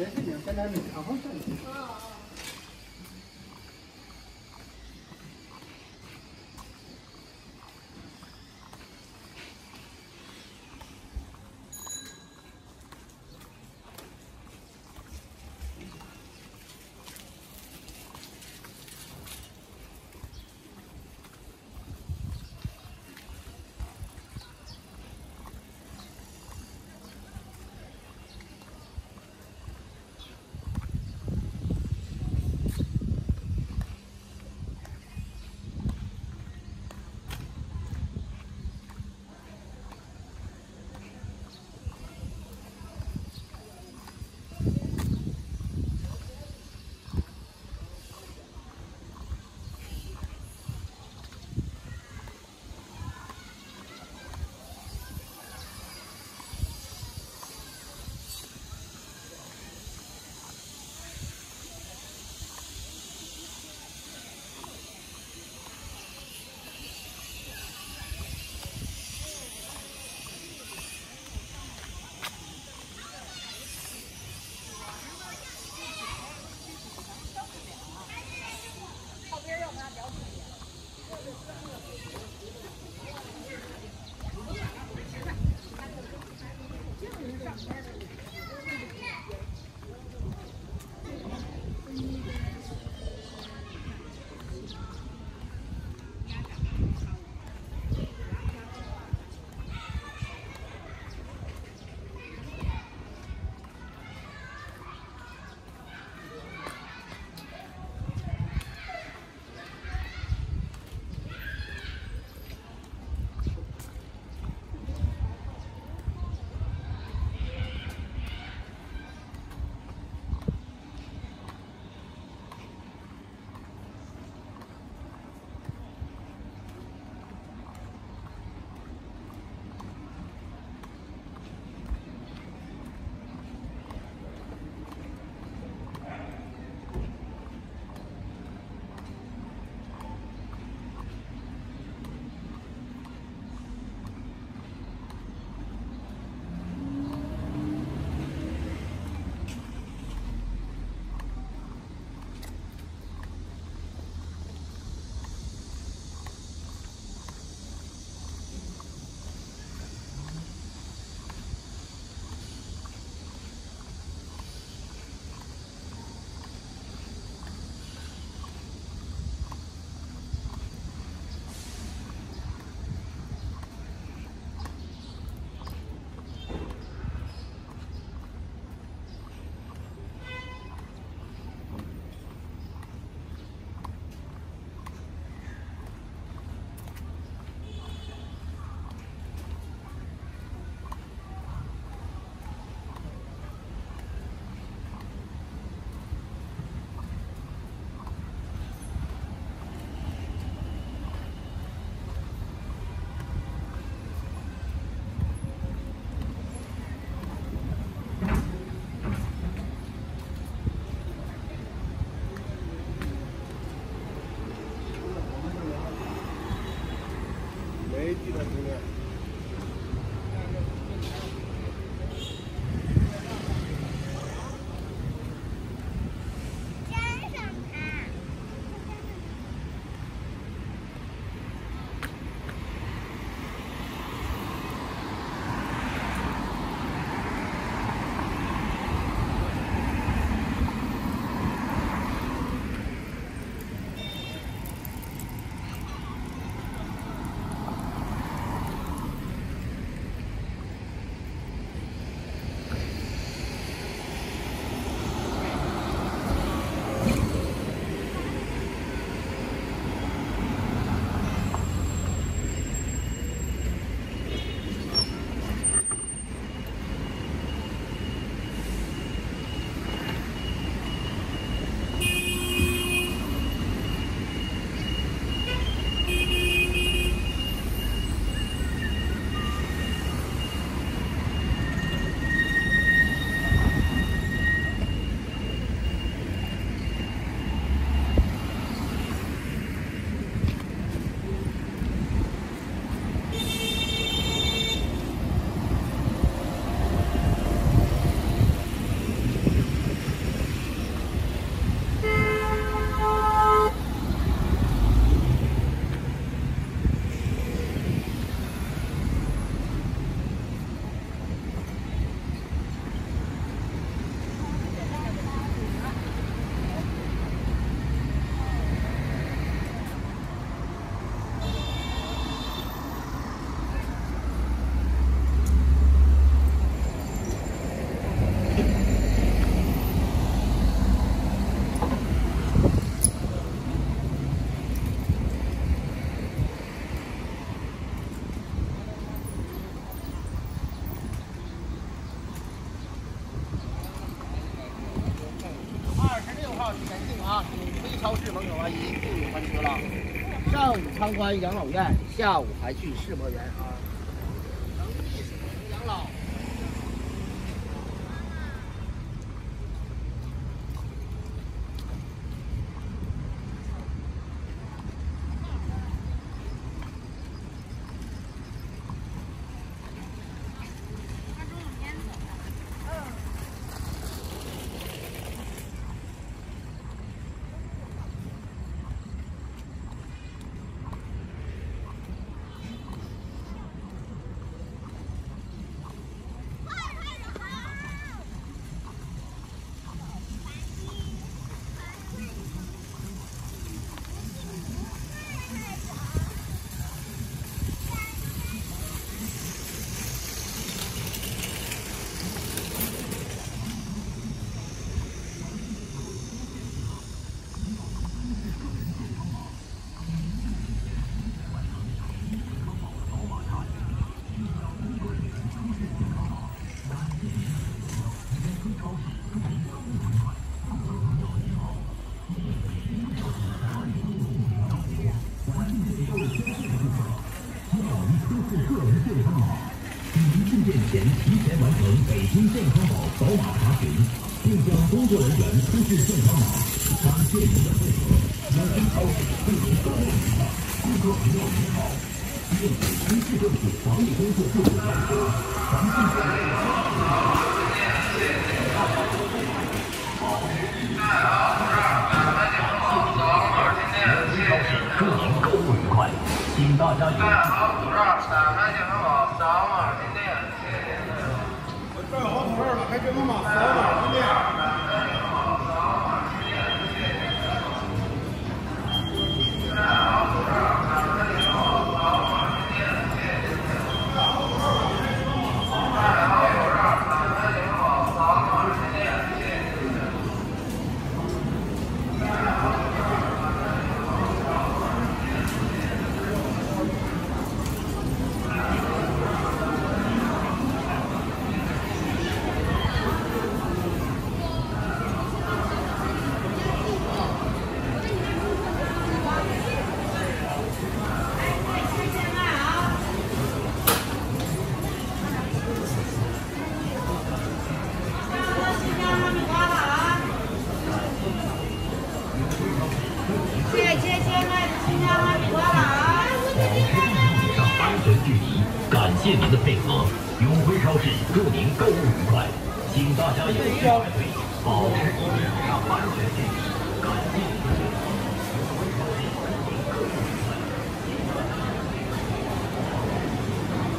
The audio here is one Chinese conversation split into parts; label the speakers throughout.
Speaker 1: 这是两个人没看好像。
Speaker 2: 哦。
Speaker 1: 啊，主推超市门口阿姨就有翻车了。上午参观养老院，下午还去世博园啊。能力是能养老。
Speaker 2: 前提前完成北京健康宝扫码查询，并将工作人员出示健康码。感谢您的配合，南京超市祝您购物愉快，顾客朋友您好。应北京市政府防疫工作部门要求，防控健超市祝您购物愉快，请大家有。
Speaker 3: 戴好口罩了，还健康码，扫码进店。
Speaker 2: 感谢您的配合，永辉超市祝您购物愉快，请大家有序排队，保持1米以上安全距离。感谢您的配合，永辉超市祝您购物愉快，请大家有序排队。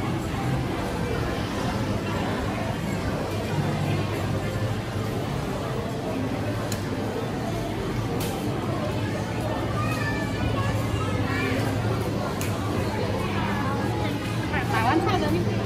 Speaker 4: 买完菜的那个。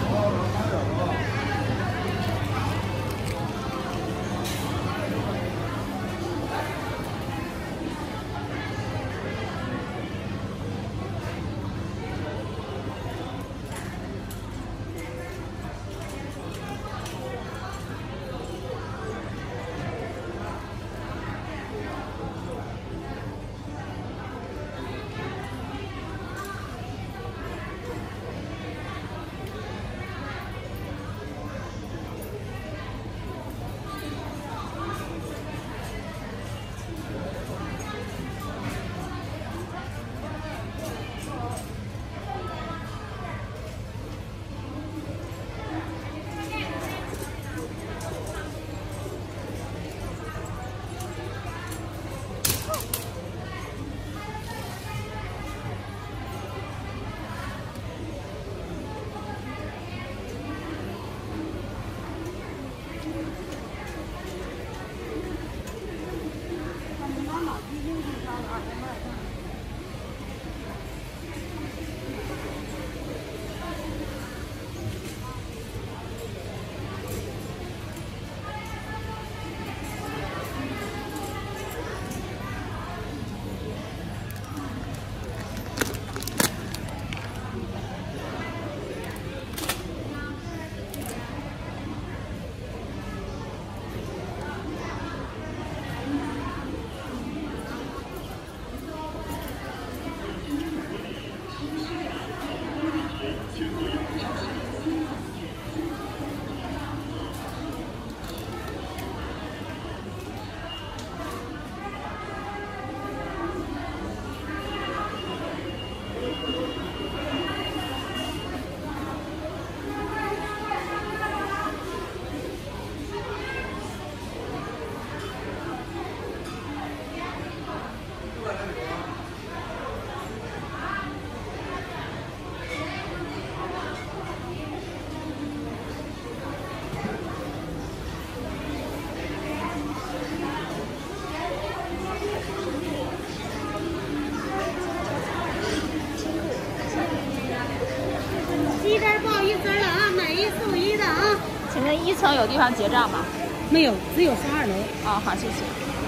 Speaker 5: 层有地方结账吗？
Speaker 4: 没有，只有上2楼。
Speaker 5: 哦，好，谢谢。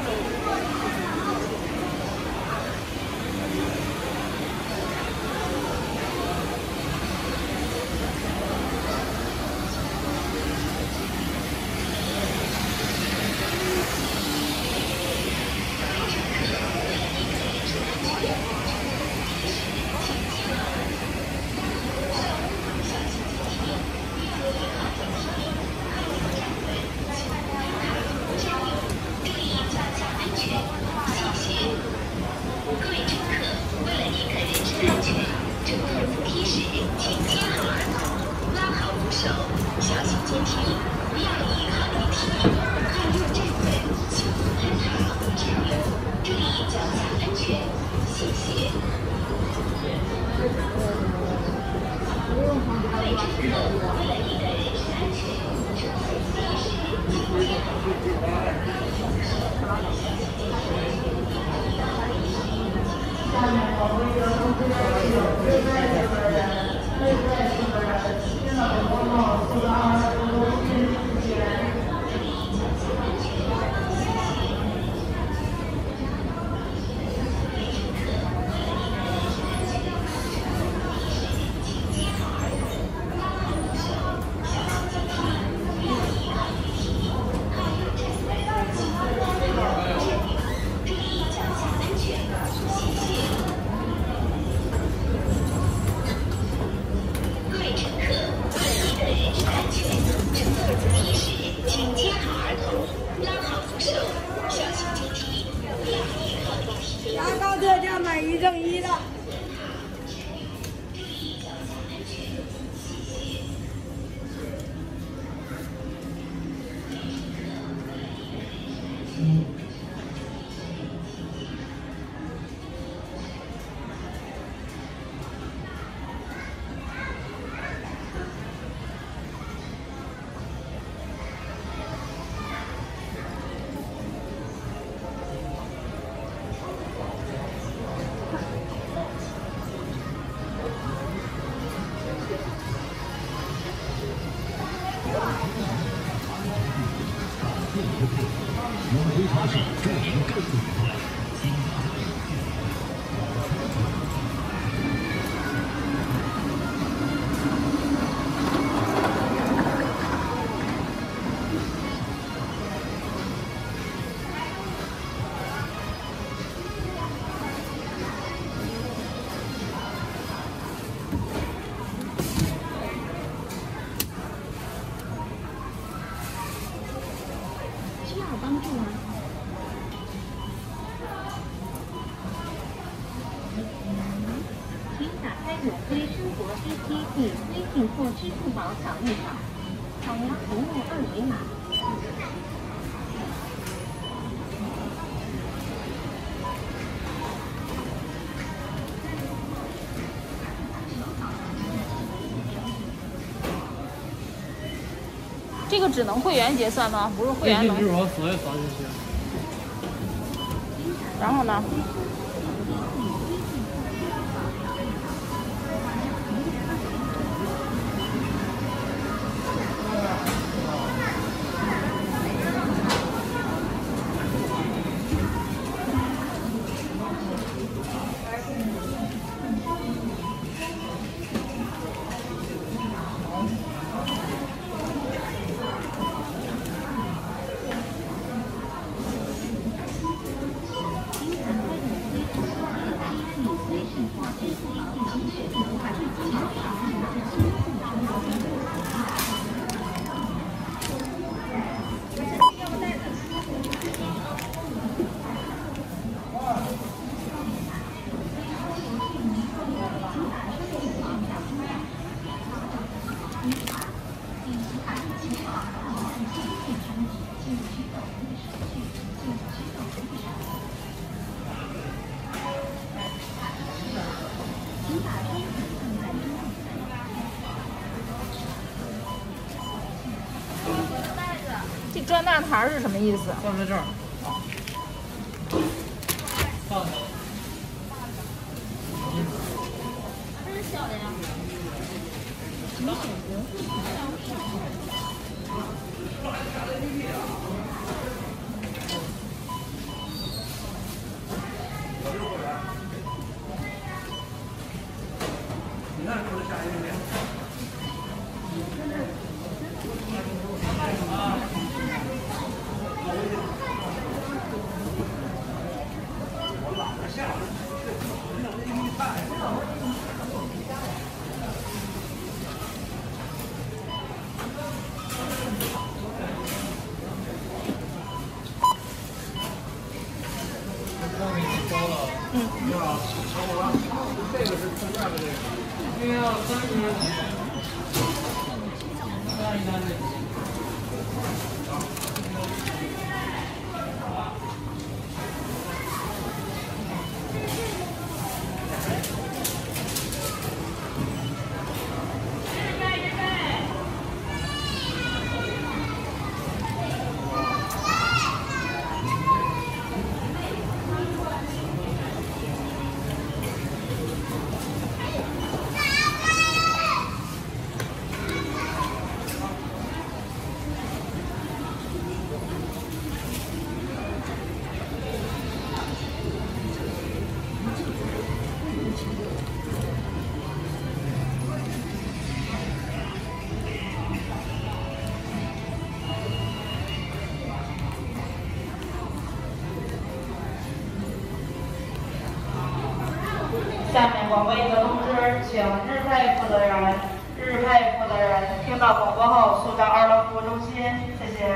Speaker 6: 微信或支付宝扫一扫，扫描服务2维码。
Speaker 5: 这个只能会员结算吗？不是会员能？
Speaker 1: 支付宝扫一扫就行。
Speaker 5: 然后呢？这转大牌是什么意思？
Speaker 1: 放在这儿。放。
Speaker 5: 这是小的呀。什么选择？
Speaker 7: 下面广播一个通知，请日配负责人听到广播后速到2楼服务中心，谢谢。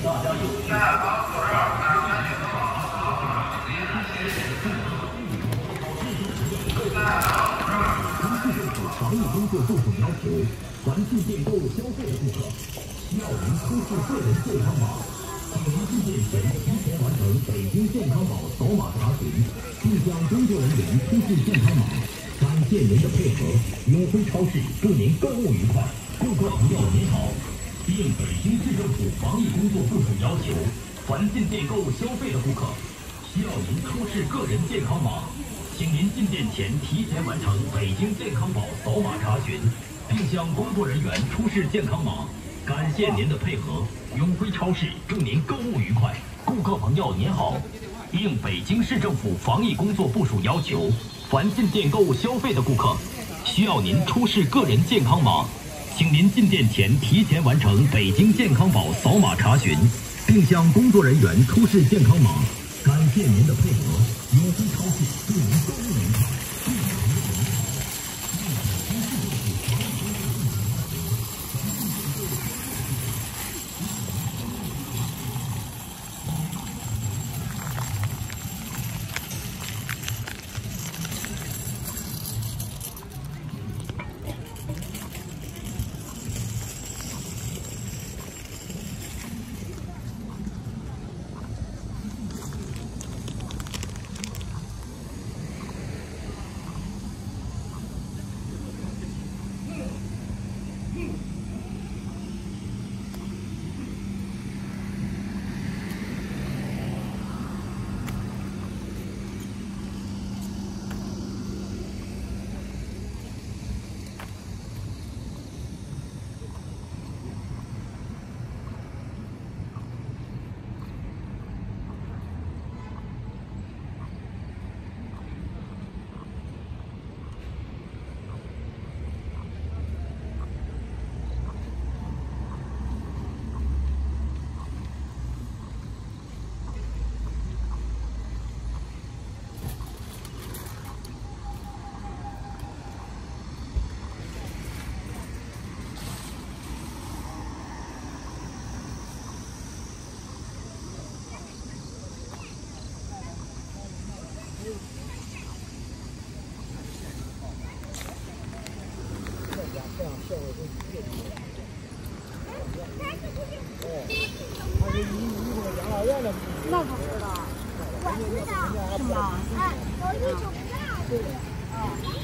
Speaker 2: 大家有序。防疫工作部署要求，凡进店购消费的顾客，需要您出示个人健康码。请您进店前提前完成北京健康宝扫码查询，并向工作人员出示健康码。感谢您的配合，永辉超市祝您购物愉快。顾客朋友您好，应北京市政府防疫工作部署要求，凡进店购消费的顾客，需要您出示个人健康码。请您进店前提前完成北京健康宝扫码查询，并向工作人员出示健康码。感谢您的配合，永辉超市祝您购物愉快。顾客朋友您好，应北京市政府防疫工作部署要求，凡进店购消费的顾客，需要您出示个人健康码。请您进店前提前完成北京健康宝扫码查询，并向工作人员出示健康码。感谢您的配合，永辉超市祝您购物愉快。
Speaker 4: 那不知道，我知道，是吗？哎，我一直不知道。